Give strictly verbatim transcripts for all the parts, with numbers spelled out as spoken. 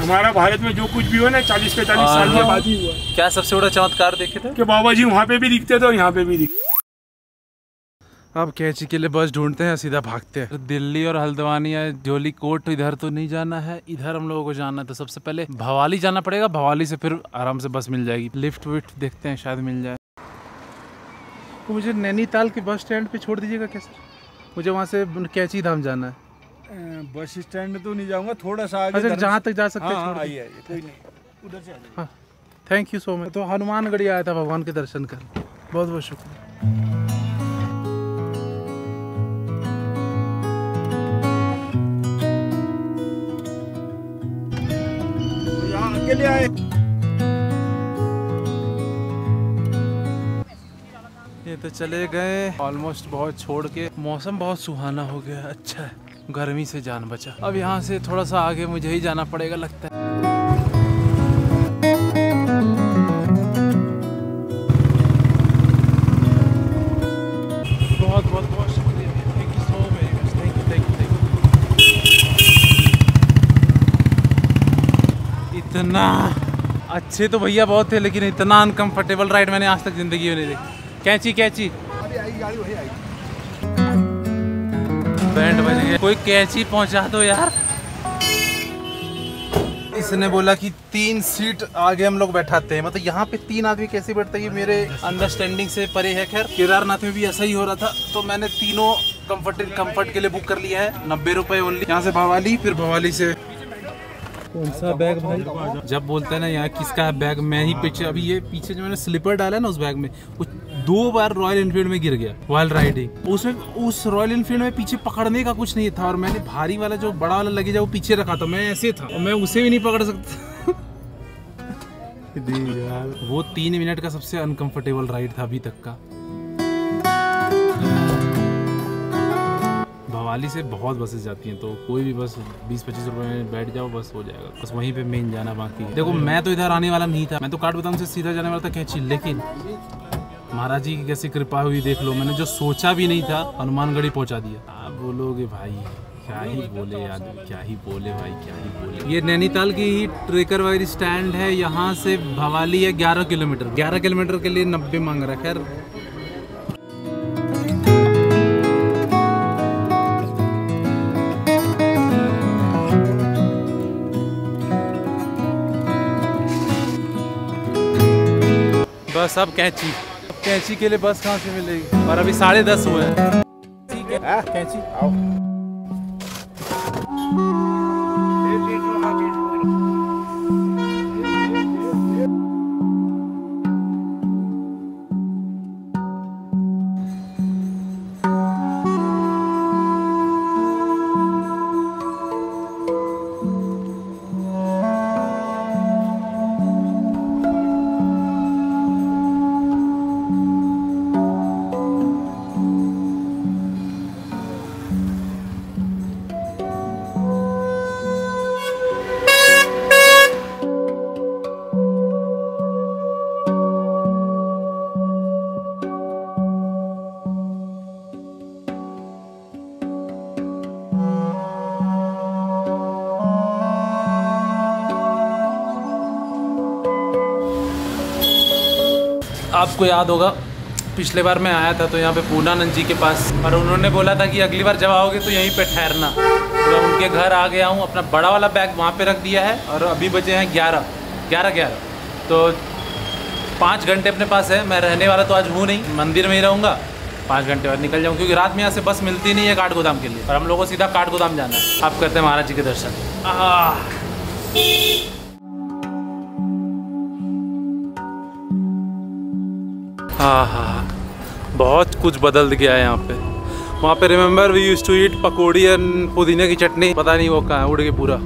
हमारा भारत में जो कुछ भी हो ना चालीस पैंतालीस साल के बाद ही हुआ। क्या सबसे बड़ा चमत्कार देखे थे कि बाबा जी वहाँ पे भी दिखते थे और यहाँ पे भी दिखते। अब कैंची के लिए बस ढूंढते हैं, सीधा भागते हैं। दिल्ली और हल्द्वानी या जोली कोट इधर तो नहीं जाना है, इधर हम लोगों को जाना है। तो सबसे पहले भवाली जाना पड़ेगा, भवाली से फिर आराम से बस मिल जाएगी। लिफ्ट विफ्ट देखते हैं, शायद मिल जाए। तो मुझे नैनीताल के बस स्टैंड पे छोड़ दीजिएगा क्या सर? मुझे वहाँ से कैंची धाम जाना है। बस स्टैंड तो नहीं जाऊँगा, थोड़ा सा आगे। अच्छा, जहाँ तक जा सकते हैं। हाँ, आइए आइए, कोई नहीं, उधर से आ जाइए। हाँ, थैंक यू सो मच। तो हनुमानगढ़ी आया था भगवान के दर्शन कर, बहुत बहुत शुक्रिया। अकेले आए। ये तो चले गए ऑलमोस्ट, बहुत छोड़ के। मौसम बहुत सुहाना हो गया, अच्छा है, गर्मी से जान बचा। अब यहाँ से थोड़ा सा आगे मुझे ही जाना पड़ेगा लगता है। बहुत बहुत बहुत शुक्रिया, thank you so much, thank you thank you thank you. इतना अच्छे तो भैया बहुत थे, लेकिन इतना अनकंफर्टेबल राइड मैंने आज तक जिंदगी में नहीं देखी। कैंची कैंची बैंड बज गया, कोई कैंची पहुंचा दो यार। इसने बोला कि तीन सीट आगे हम लोग बैठाते हैं, मतलब यहाँ पे तीन आदमी कैसे बैठते हैं, ये मेरे अंडरस्टैंडिंग से परे है। खैर केदारनाथ में भी ऐसा ही हो रहा था, तो मैंने तीनों कंफर्ट कंफर्ट के लिए बुक कर लिया है, नब्बे रुपए ओनली। यहाँ से भवाली, फिर भवाली से कौन सा बैग भाई? जब बोलते हैं ना यहाँ किसका है बैग, मैं ही पीछे। अभी ये पीछे जो मैंने स्लीपर डाला है ना उस बैग में, वो दो बार रॉयल एनफील्ड में गिर गया वाइल राइडिंग। उसमें उस रॉयल एनफील्ड में पीछे पकड़ने का कुछ नहीं था, और मैंने भारी वाला जो बड़ा वाला लगेज वो पीछे रखा था, मैं ऐसे था और मैं उसे भी नहीं पकड़ सकता। यार वो तीन मिनट का सबसे अनकंफर्टेबल राइड था अभी तक का। भवाली से बहुत बसेस जाती हैं, तो कोई भी बस बीस पच्चीस रुपए में बैठ जाओ, बस हो जाएगा। बस वहीं पे मेन जाना बाकी है। देखो मैं तो इधर आने वाला नहीं था, मैं तो काठगोदाम से सीधा जाने वाला था कैंची, लेकिन महाराज जी की कैसी कृपा हुई देख लो, मैंने जो सोचा भी नहीं था हनुमानगढ़ी पहुंचा दिया। आप बोलोगे भाई क्या ही बोले आदमी, क्या ही बोले भाई, क्या ही बोले। ये नैनीताल की ही ट्रेकर वाली स्टैंड है, यहाँ से भवाली है ग्यारह किलोमीटर। ग्यारह किलोमीटर के लिए नब्बे मांग रहा है। खैर बस अब कैंची, अब कैंची के लिए बस कहाँ से मिलेगी? और अभी साढ़े दस हुए हैं। ठीक है कैंची आओ। आपको याद होगा पिछले बार मैं आया था तो यहाँ पे पूर्णानंद जी के पास, और उन्होंने बोला था कि अगली बार जब आओगे तो यहीं पे ठहरना। तो उनके घर आ गया हूँ, अपना बड़ा वाला बैग वहाँ पे रख दिया है, और अभी बजे हैं ग्यारह ग्यारह ग्यारह तो पाँच घंटे अपने पास है। मैं रहने वाला तो आज हूँ नहीं, मंदिर में ही रहूँगा। पाँच घंटे बाद निकल जाऊँ, क्योंकि रात में यहाँ से बस मिलती नहीं है काठगोदाम के लिए, और हम लोगों को सीधा काठगोदाम जाना है। आप करते हैं महाराज जी के दर्शन। हाँ हाँ, बहुत कुछ बदल गया है यहाँ पे। वहाँ पे remember we used to eat pakodi and पुदीने की चटनी, पता नहीं वो कहाँ है, उड़ गई पूरा।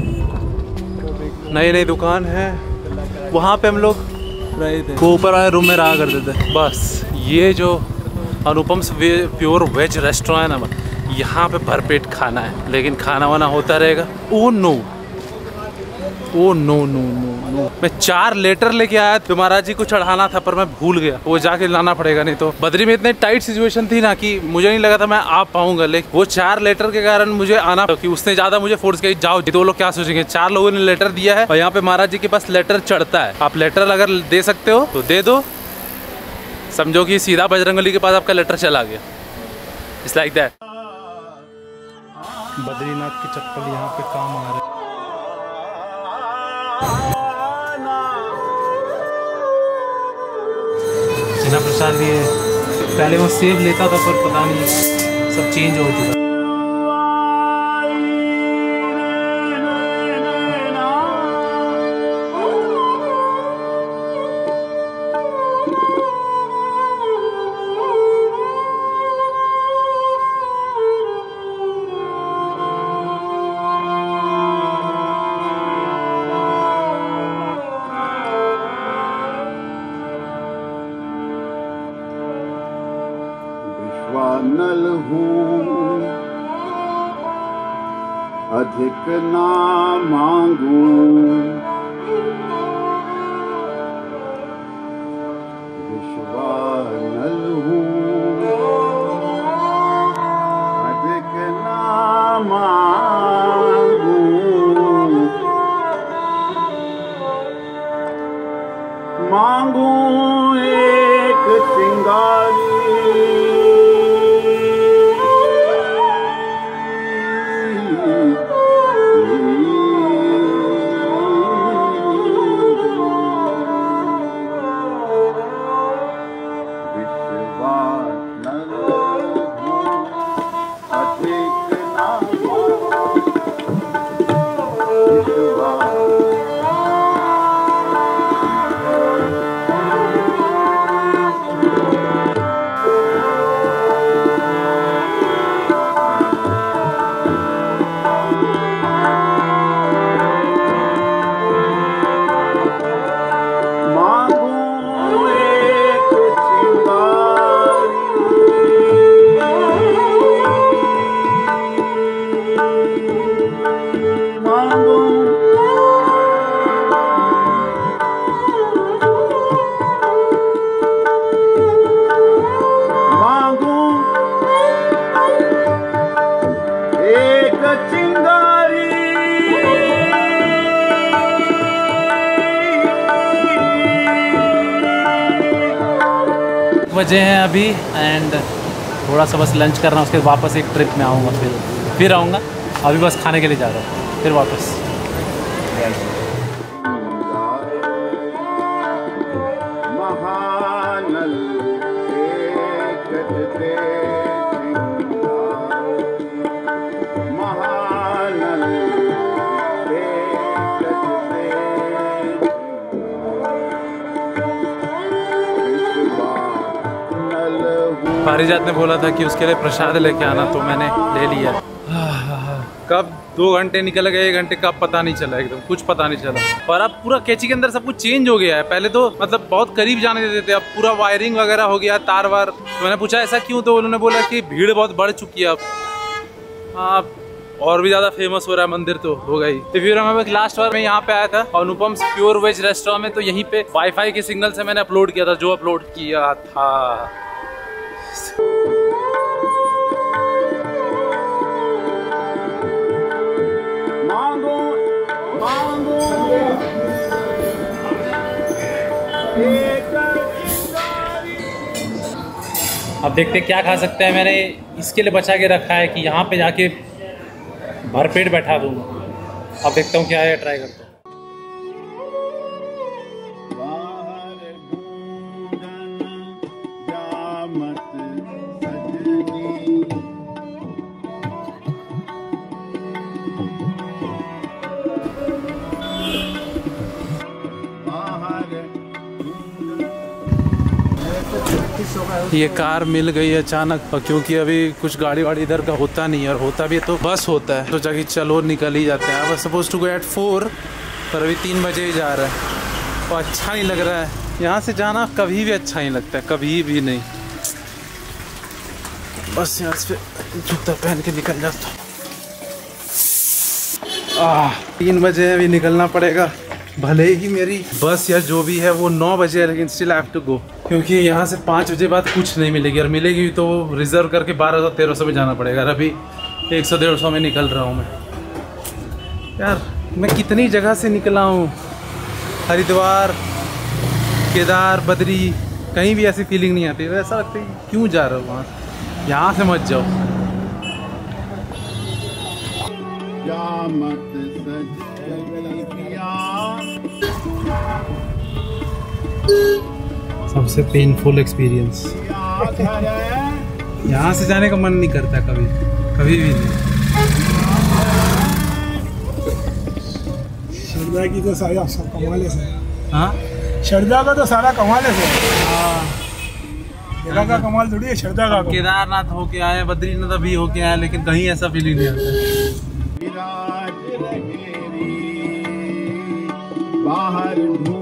नई नई दुकान है, वहाँ पे हम लोग रहे थे, वो ऊपर वाले रूम में रहा करते थे। बस ये जो Anupam's way pure veg restaurant है ना, यहाँ पे भरपेट खाना है, लेकिन खाना वाना होता रहेगा। Oh no, oh no no no no, मैं चार लेटर लेके आया तो महाराज जी को चढ़ाना था, पर मैं भूल गया, वो जाके लाना पड़ेगा। नहीं तो बद्री में इतनी टाइट सिचुएशन थी ना कि मुझे नहीं लगा था मैं आ पाऊंगा, लेकिन वो चार लेटर के कारण मुझे आना, कि उसने ज्यादा मुझे फोर्स किया जाओ। तो लोग क्या सोचेंगे, चार लोगों ने लेटर दिया है और यहाँ पे महाराज जी के पास लेटर चढ़ता है। आप लेटर अगर दे सकते हो तो दे दो, समझो कि सीधा बजरंगबली के पास आपका लेटर चला गया। It's like that. बद्रीनाथ की चप्पल यहाँ पे काम आ रहे हैं। चना प्रसाद लिए, पहले वो सेब लेता था पर पता नहीं सब चेंज हो चुका। नल हूँ अधिक ना मांगूं, विश्वानल हूँ अधिक ना मांगूं, मांगूं एक चिंगारी बजे हैं अभी एंड थोड़ा सा बस लंच करना, उसके बाद वापस एक ट्रिप में आऊँगा, फिर फिर आऊँगा। अभी बस खाने के लिए जा रहा हूँ, फिर वापस। पारिजात ने बोला था कि उसके लिए प्रसाद लेके आना, तो मैंने ले लिया। कब दो घंटे निकल गए, एक घंटे कब पता नहीं चला, एकदम कुछ पता नहीं चला। और अब पूरा कैची के अंदर सब कुछ चेंज हो गया है। पहले तो मतलब बहुत करीब जाने देते थे, अब पूरा वायरिंग वगैरह हो गया, तार वार। तो मैंने पूछा ऐसा क्यों, तो उन्होंने बोला कि भीड़ बहुत बढ़ चुकी है अब। हाँ, और भी ज़्यादा फेमस हो रहा है मंदिर, तो हो गई। तो फिर मैं लास्ट बार मैं यहाँ पे आया था अनुपम प्योर वेज रेस्टोरेंट में, तो यहीं पे वाईफाई के सिग्नल से मैंने अपलोड किया था जो अपलोड किया था। अब देखते क्या खा सकते हैं। मैंने इसके लिए बचा के रखा है कि यहाँ पे जाके भरपेट बैठा दूँगा। अब देखता हूँ क्या है, ट्राई करता हूँ। ये कार मिल गई अचानक, और क्योंकि अभी कुछ गाड़ी वाड़ी इधर का होता नहीं है, और होता भी है तो बस होता है, तो जाके चलो निकल ही जाते हैं। अब suppose to go at four, पर अभी तीन बजे ही जा रहा है, तो अच्छा नहीं लग रहा है। यहाँ से जाना कभी भी अच्छा नहीं लगता है, कभी भी नहीं। बस यहाँ से जूता पहन के निकल जाता हूँ। आह, तीन बजे अभी निकलना पड़ेगा। भले ही मेरी बस या जो भी है वो नौ बजे है, लेकिन still I have to go, क्योंकि यहाँ से पाँच बजे बाद कुछ नहीं मिलेगी, और मिलेगी तो रिजर्व करके बारह सौ तेरह सौ में जाना पड़ेगा। और अभी एक सौ डेढ़ सौ में निकल रहा हूँ मैं। यार मैं कितनी जगह से निकला हूँ, हरिद्वार, केदार, बद्री, कहीं भी ऐसी फीलिंग नहीं आती। ऐसा लगता है क्यों जा रहा हूँ वहाँ, यहाँ से मत जाओ। सबसे पेनफुल एक्सपीरियंस, यहाँ से जाने का मन नहीं करता कभी, कभी भी नहीं। श्रद्धा की तो सारा सब कमाल है। हाँ, श्रद्धा का तो सारा कमाल है। जगह का कमाल थोड़ी है, श्रद्धा का। केदारनाथ होके आए, बद्रीनाथ भी होके आए, लेकिन कहीं ऐसा फीलिंग नहीं आता। बाहर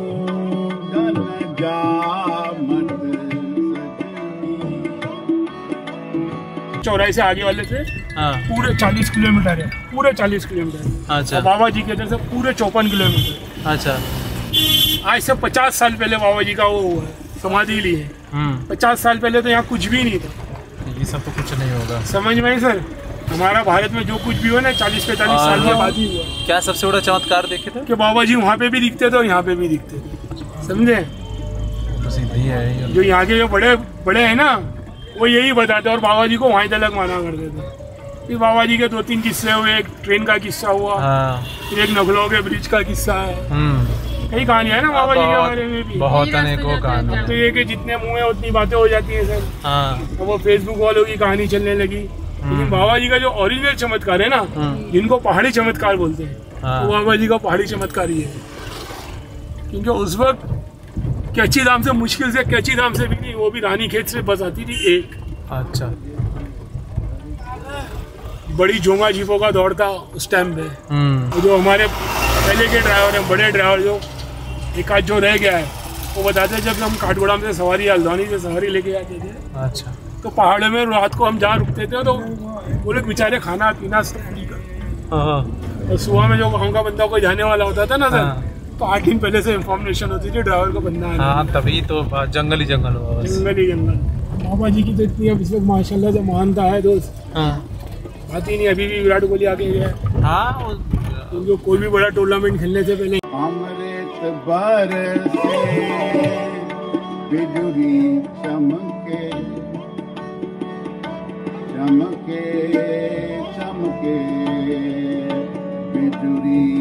चौराहे से आगे वाले से हाँ। पूरे चालीस किलोमीटर है, पूरे चालीस किलोमीटर। अच्छा। बाबा जी के इधर से पूरे चौपन किलोमीटर। अच्छा। आज से पचास साल पहले बाबा जी का वो हुआ है, समाधि ली है। पचास साल पहले तो यहाँ कुछ भी नहीं था। ये सब तो कुछ नहीं होगा, समझ में नहीं सर। हमारा भारत में जो कुछ भी हुआ ना चालीस पैंतालीस साल के बाद ही हुआ। क्या सबसे बड़ा चमत्कार देखे थे? कि बाबा जी वहाँ पे भी दिखते थे और यहाँ पे भी दिखते थे, समझे। तो सीधी है, जो यहाँ के जो बड़े बड़े हैं ना वो यही बताते, और बाबा जी को वहीं तलक माना करते थे। फिर बाबा जी के दो तीन किस्से हुए, एक ट्रेन का किस्सा हुआ, फिर एक नखलों के ब्रिज का किस्सा है, कई कहानियां है ना बाबा जी के बारे में भी, बहुत अनेकों कहानियां। तो ये कि जितने मुँह है उतनी बातें हो जाती हैं सर। हाँ। तो वो फेसबुक वालों की कहानी चलने लगी, लेकिन बाबा जी का जो ओरिजिनल चमत्कार है ना, जिनको पहाड़ी चमत्कार बोलते हैं, हाँ। वो बाबा जी का पहाड़ी चमत्कार ही है। क्योंकि उस वक्त कैची धाम से, मुश्किल से कैची धाम से भी नहीं, वो भी रानी खेत से बस आती थी एक। अच्छा। बड़ी जोंगा जीपों का दौड़ था उस टाइम पे। तो जो हमारे पहले के ड्राइवर हैं, बड़े ड्राइवर, जो एक आध जो रह गया है, वो बताते हैं जब हम काठगोदाम से सवारी, हल्द्वानी से सवारी लेके जाते थे। अच्छा। तो पहाड़ों में रात को हम जहाँ रुकते थे तो वो लोग बेचारे खाना पीना और सुबह में जो गाँव का बंदा कोई जाने वाला होता था ना सर, तो आठ दिन पहले से इन्फॉर्मेशन होती थी ड्राइवर को बंदा आना। हाँ, तभी तो जंगल ही जंगल हुआ, जंगल ही जंगल। बाबा जी की तो इतनी अब इस वक्त माशाल्लाह से महानता है दोस्त, बात ही नहीं। अभी भी विराट कोहली आगे गया है। हाँ, उनको कोई भी बड़ा टूर्नामेंट खेलने से पहले अमृत बरसे बिजुली चमके चमके चमके बिजुली